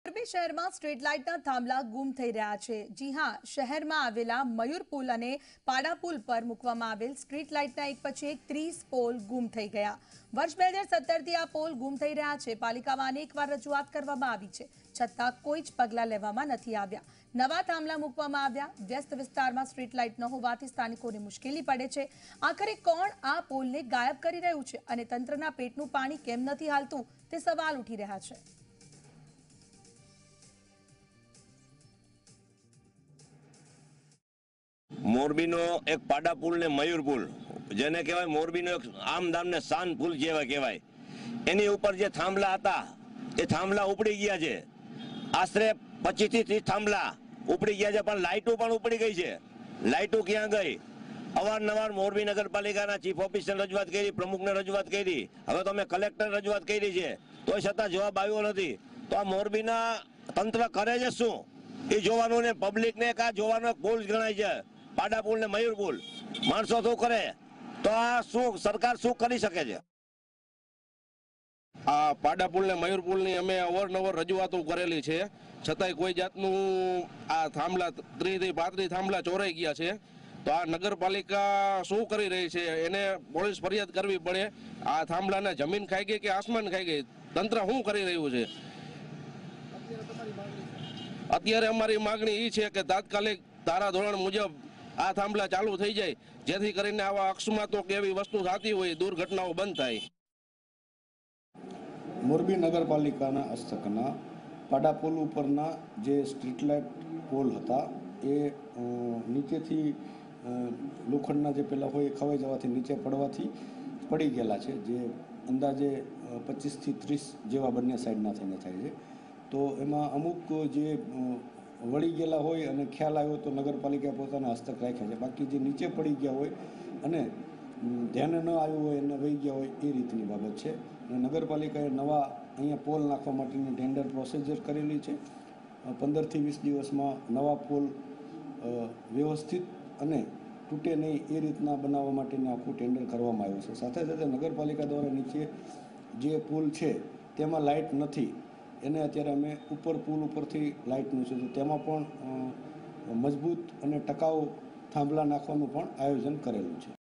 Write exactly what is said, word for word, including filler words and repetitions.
મોરબી શહેરમાં સ્ટ્રીટ લાઇટના થાંભલા ગુમ થઈ રહ્યા છે। જી હા, શહેરમાં આવેલા મયુર પુલ અને પાડા પુલ પર મૂકવામાં આવેલ સ્ટ્રીટ લાઇટના એક પછી એક ત્રીસ પોલ ગુમ થઈ ગયા। વર્ષ બે હજાર સત્તર થી આ પોલ ગુમ થઈ રહ્યા છે। પાલિકામાં અનેકવાર રજૂઆત કરવામાં આવી છે, છતાં કોઈ જ પગલાં લેવામાં નથી આવ્યા। નવા થાંભલા મૂકવામાં આવ્યા। વ્યસ્ત વિસ્તારમાં સ્ટ્રીટ લાઇટ ન હોવાથી સ્થાનિકોને મુશ્કેલી પડે છે। આખરે કોણ આ પોલને ગાયબ કરી રહ્યું છે અને તંત્રના પેટનું પાણી કેમ નથી હાલતું તે સવાલ ઉઠી રહ્યા છે। મોરબીનો એક પાડા પુલ ને મયુર પુલ, જેને કહેવાય મોરબીનો એક આમ દામ ને શાન પુલ જેવા કહેવાય, એની ઉપર જે થાંભલા હતા એ થાંભલા ઉપડી ગયા છે। આશરે પચીસ થી ત્રીસ થાંભલા ઉપડી ગયા છે, પણ લાઇટો પણ ઉપડી ગઈ છે। લાઇટો ક્યાં ગઈ? અવારનવાર મોરબી નગરપાલિકાના ચીફ ઓફિસર રજૂઆત કરી, પ્રમુખને રજૂઆત કરી, હવે તો અમે કલેક્ટર રજૂઆત કરી છે, તોય છતાં જવાબ આવ્યો નથી। તો આ મોરબીના તંત્ર કરે છે શું એ જોવાનું ને પબ્લિકને કા જોવાનો પુલ ગણાય છે, પાડા પુલ ને મયુર પુલ। માણસો શું કરે તો આ શું સરકાર શું કરી શકે છે? આ પાડા પુલ ને મયુર પુલ ની અમે અવારનવાર રજૂઆતો કરેલી છે, છતાંય કોઈ જાતનું આ થાંભલા ત્રીસ થી પાંત્રીસ થાંભલા ચોરાઈ ગયા છે। તો આ નગરપાલિકા શું કરી રહી છે એને પોલીસ ફરિયાદ કરવી પડે। આ થાંભલાને જમીન ખાઈ ગઈ કે આસમાન ખાઈ ગઈ? તંત્ર શું કરી રહ્યું છે? અત્યારે અમારી માગણી એ છે કે તાત્કાલિક ધારાધોરણ મુજબ આ થાંભલા ચાલુ થઈ જાય, જેથી કરીને આવા અકસ્માતો કે એવી વસ્તુ થતી હોય દુર્ઘટનાઓ બંધ થાય। મોરબી નગરપાલિકાના હસ્તકના પાડા પુલ ઉપરના જે સ્ટ્રીટ લાઇટ પોલ હતા એ નીચેથી લોખંડના જે પેલા હોય એ ખવાઈ જવાથી નીચે પડવાથી પડી ગયેલા છે, જે અંદાજે પચીસથી ત્રીસ જેવા બંને સાઈડના થઈને થાય છે। તો એમાં અમુક જે વળી ગયેલા હોય અને ખ્યાલ આવ્યો તો નગરપાલિકાએ પોતાના હસ્તક રાખ્યા છે, બાકી જે નીચે પડી ગયા હોય અને ધ્યાને ન આવ્યું હોય અને વહી ગયા હોય એ રીતની બાબત છે। અને નગરપાલિકાએ નવા અહીંયા પોલ નાખવા માટેની ટેન્ડર પ્રોસિજર કરેલી છે। પંદરથી વીસ દિવસમાં નવા પોલ વ્યવસ્થિત અને તૂટે નહીં એ રીતના બનાવવા માટેનું આખું ટેન્ડર કરવામાં આવ્યું છે। સાથે સાથે નગરપાલિકા દ્વારા નીચે જે પુલ છે તેમાં લાઇટ નથી, એને અત્યારે અમે ઉપર પુલ ઉપરથી લાઇટનું છે, તો તેમાં પણ મજબૂત અને ટકાઉ થાંભલા નાખવાનું પણ આયોજન કરેલું છે।